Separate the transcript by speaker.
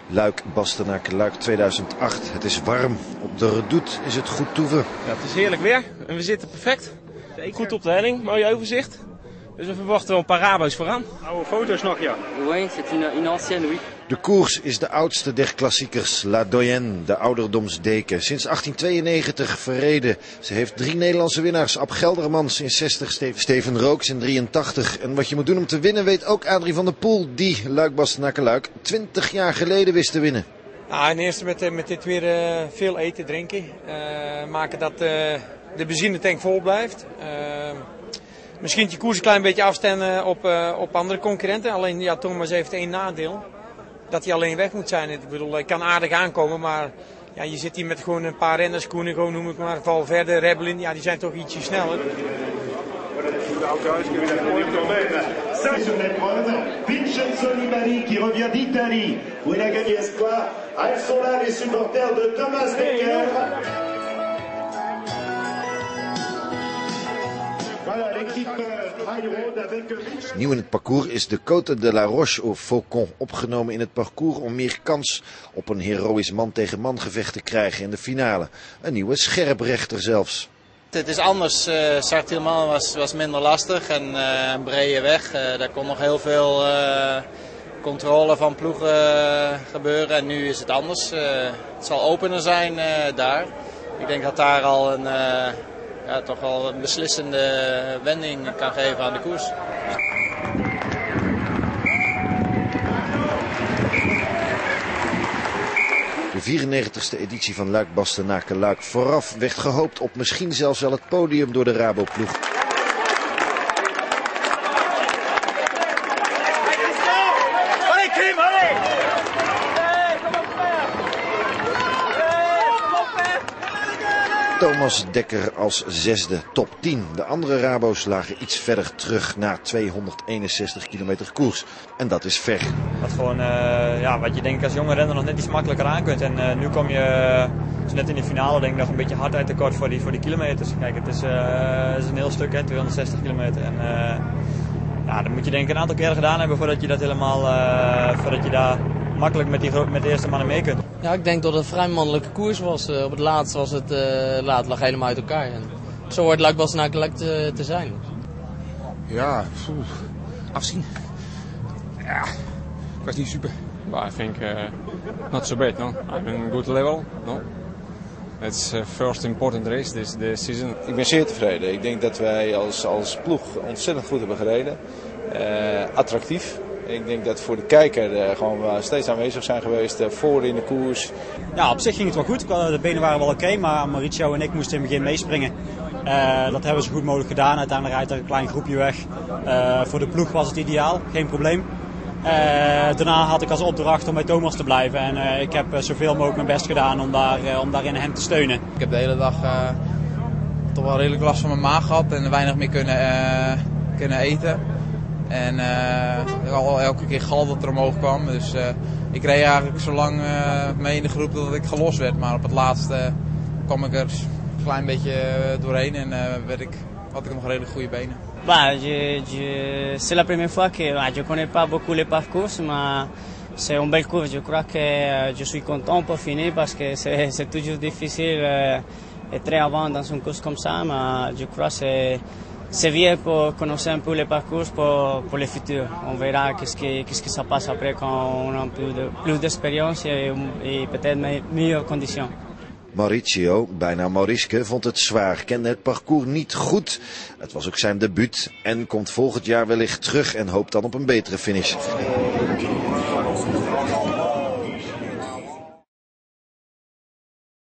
Speaker 1: Luik-Bastenaken-Luik 2008. Het is warm. Op de Redoute is het goed toeven.
Speaker 2: Ja, het is heerlijk weer en we zitten perfect. Goed op de helling, mooi overzicht. Dus we verwachten wel een paar Rabo's vooraan.
Speaker 3: Oude foto's nog, ja.
Speaker 4: Oui, c'est une ancienne, oui.
Speaker 1: De koers is de oudste der klassiekers, La Doyenne, de ouderdomsdeken. Sinds 1892 verreden. Ze heeft 3 Nederlandse winnaars. Ab Geldermans in 60, Steven Rooks in 83. En wat je moet doen om te winnen weet ook Adrie van der Poel, die Luik-Bastenaken-Luik 20 jaar geleden wist te winnen.
Speaker 5: Ja, en eerst met dit weer veel eten, drinken. Maken dat de benzinetank vol blijft. Misschien je koers een klein beetje afstemmen op andere concurrenten. Alleen ja, Thomas heeft één nadeel. Dat hij alleen weg moet zijn. Ik bedoel, hij kan aardig aankomen, maar ja, je zit hier met gewoon een paar renners, Koenigo noem ik maar, Valverde, Rebellin, ja, die zijn toch ietsje sneller.
Speaker 6: Vincenzo Nibali qui revient d'Italie, où il a gagné Espoir. Elles sont là, les supporters de Thomas Dekker.
Speaker 1: Nieuw in het parcours is de Côte de la Roche au Faucon opgenomen in het parcours om meer kans op een heroïsch man-tegen-man gevecht te krijgen in de finale. Een nieuwe scherprechter zelfs.
Speaker 7: Het is anders. Sartilman was minder lastig en een brede weg. Daar kon nog heel veel controle van ploegen gebeuren en nu is het anders. Het zal opener zijn daar. Ik denk dat daar al toch wel een beslissende wending kan geven aan de koers.
Speaker 1: De 94e editie van Luik-Bastenaken-Luik. Vooraf werd gehoopt op misschien zelfs wel het podium door de Rabo-ploeg. Thomas Dekker als 6e, top 10. De andere Rabo's lagen iets verder terug na 261 kilometer koers. En dat is ver.
Speaker 3: Wat gewoon, wat je denk ik als jonge renner nog net iets makkelijker aan kunt. En nu kom je, dus net in de finale denk ik nog een beetje hardheid tekort voor die kilometers. Kijk, het is een heel stuk, hè, 260 kilometer. En dan moet je denk ik een aantal keren gedaan hebben voordat je dat helemaal, voordat je daar makkelijk met de eerste mannen mee kunt.
Speaker 8: Ja, ik denk dat het een vrij mannelijke koers was. Op het laatst was het lag helemaal uit elkaar. En zo wordt Luik-Bastenaken-Luik te zijn.
Speaker 9: Ja, afzien. Ja, het was niet super. But I think not so bad, no. I'm in a good level, no. It's first important race this season.
Speaker 10: Ik ben zeer tevreden. Ik denk dat wij als ploeg ontzettend goed hebben gereden. Attractief. Ik denk dat voor de kijker gewoon steeds aanwezig zijn geweest voor in de koers.
Speaker 3: Ja, op zich ging het wel goed. De benen waren wel oké, maar Mauricio en ik moesten in het begin meespringen. Dat hebben we zo goed mogelijk gedaan. Uiteindelijk rijdt er een klein groepje weg. Voor de ploeg was het ideaal, geen probleem. Daarna had ik als opdracht om bij Thomas te blijven. En ik heb zoveel mogelijk mijn best gedaan om daarin hem te steunen.
Speaker 7: Ik heb de hele dag toch wel redelijk last van mijn maag gehad en weinig meer kunnen eten. En al elke keer gal dat er omhoog kwam. Dus ik reed eigenlijk zo lang mee in de groep dat ik gelost werd. Maar op het laatste kwam ik er een klein beetje doorheen en had ik nog redelijk goede benen.
Speaker 4: C'est la première fois que je connais pas beaucoup les parcours, mais c'est un bel cours. Je crois que je suis content pour finir parce que c'est toujours difficile et très avant dans une course comme ça, mais je crois que c'est bien pour connaître un peu les parcours pour le futur. On verra qu'est-ce que ça passe après quand on a plus d'expérience et peut-être meilleures conditions.
Speaker 1: Mauricio, bijna Mauriske, vond het zwaar, kende het parcours niet goed. Het was ook zijn debuut en komt volgend jaar wellicht terug en hoopt dan op een betere finish.